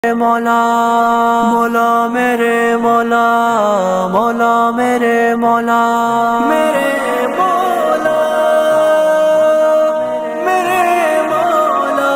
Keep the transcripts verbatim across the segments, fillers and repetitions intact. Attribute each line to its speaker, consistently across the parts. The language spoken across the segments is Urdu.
Speaker 1: مولا مولا میرے مولا مولا میرے مولا میرے مولا میرے مولا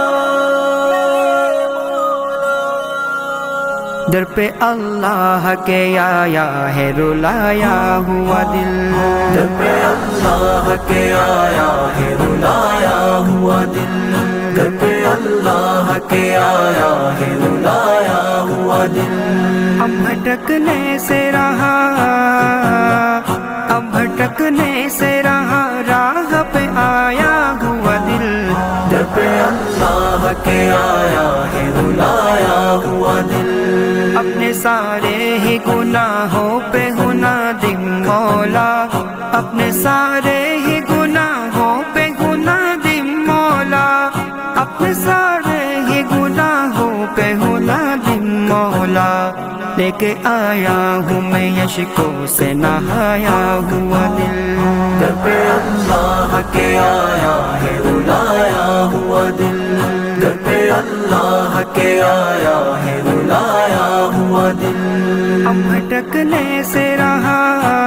Speaker 1: در پہ اللہ کے آیا ہے رلایا ہوا دل، در پہ اللہ کے آیا ہے رلایا ہوا دل، در پہ اللہ کے آیا ہے رلایا ہوا دل۔ اب بھٹکنے سے رہا اب بھٹکنے سے رہا راہ پہ آیا ہوا دل، در پہ اللہ کے آیا ہے رلایا ہوا دل۔ اپنے سارے ہی گناہوں پہ گناہ دم مولا، اپنے سارے ہی گناہوں پہ گناہ دم مولا، اپنے سارے ہی گناہوں پہ گناہ دم مولا۔ لے کے آیا ہوں میں یشکوں سے نہایا ہوا دل، در پہ اللہ کے آیا ہے رلایا ہوا دل، در پہ اللہ کے آیا ہے رلایا ہوا دل۔ اب بھٹکنے سے رہا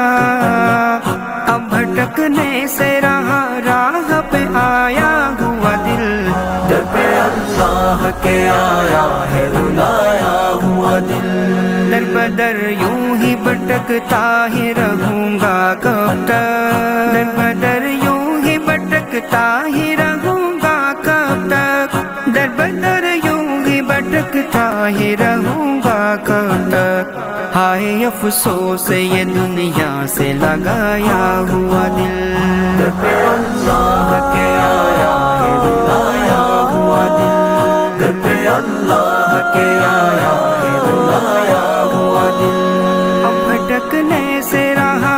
Speaker 1: اب بھٹکنے سے رہا راہ پہ آیا ہوا دل، در پہ اللہ کے آیا ہے رلایا ہوا دل۔ در بدر یوں ہی بھٹکتا ہی رہوں گا کب تک، در بدر یوں ہی بھٹکتا ہی رہوں گا کب تک، در بدر یوں ہی بھٹکتا ہی رہوں گا کب تک۔ ہائے افسوس یہ دنیا سے لگایا ہوا دل، در پہ اللہ کے آیا ہے رلایا ہوا دل، در پہ اللہ کے آیا ہے رلایا ہوا دل۔ اب بھٹکنے سے رہا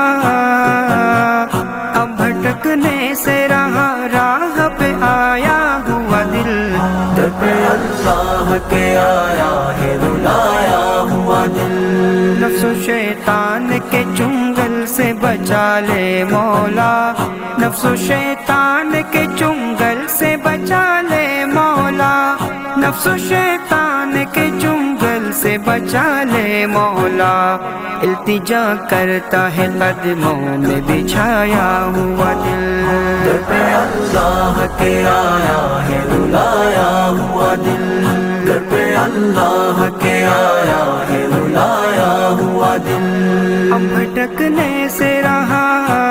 Speaker 1: اب بھٹکنے سے رہا راہ پہ آیا ہوا دل، در پہ اللہ کے آیا ہے رلایا ہوا دل۔ نفس و شیطان کے چنگل سے بچا لے مولا، نفس و شیطان کے چنگل سے بچا لے مولا، نفس و شیطان کے چنگل سے بچا لے مولا۔ التجا کرتا ہے قدموں میں بچھایا ہوا دل، در پہ اللہ کے آیا ہے رلایا ہوا دل، در پہ اللہ کے آیا ہے رلایا ہوا دل۔ اب بھٹکنے سے رہا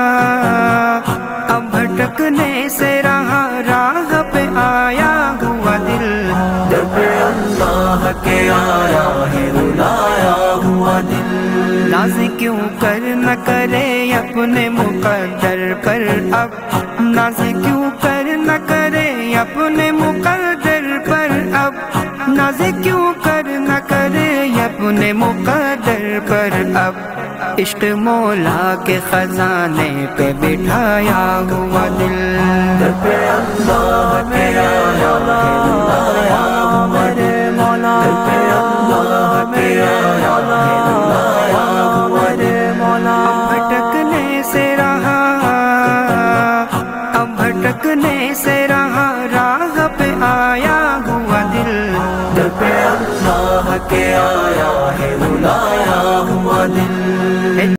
Speaker 1: اب بھٹکنے سے رہا راہ پہ آیا ہوا دل، در پہ اللہ کے آیا ہے رلایا ہوا دل۔ ناز کیوں کر نہ کرے اپنے مقدر پر اب، ناز کیوں کر نہ کرے اپنے مقدر پر اب، ناز کیوں کر نہ کرے اپنے مقدر پر اب۔ عشق مولا کے خزانے پہ بٹھایا ہوا دل، در پہ اللہ کے آیا ہے رلایا ہوا دل، در پہ اللہ کے آیا ہے رلایا ہوا دل۔ اب بھٹکنے سے رہا اب بھٹکنے سے رہا راہ پہ آیا ہوا دل، در پہ اللہ کے آیا ہے